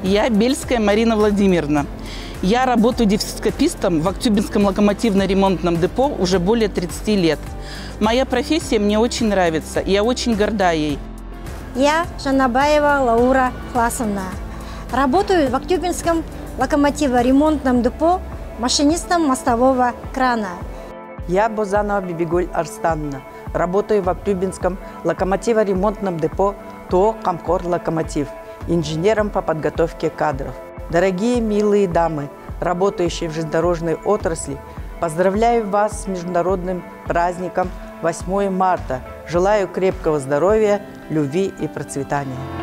Я Бельская Марина Владимировна. Я работаю дефектоскопистом в Актюбинском локомотивно-ремонтном депо уже более 30 лет. Моя профессия мне очень нравится, и я очень горда ей. Я Жанабаева Лаура Классовна. Работаю в Актюбинском локомотивно-ремонтном депо машинистом мостового крана. Я Бозанова Бибигуль Арстановна. Работаю в Актюбинском локомотивно-ремонтном депо ТО «Комкор Локомотив», инженером по подготовке кадров. Дорогие милые дамы, работающие в железнодорожной отрасли, поздравляю вас с международным праздником 8 марта. Желаю крепкого здоровья, любви и процветания.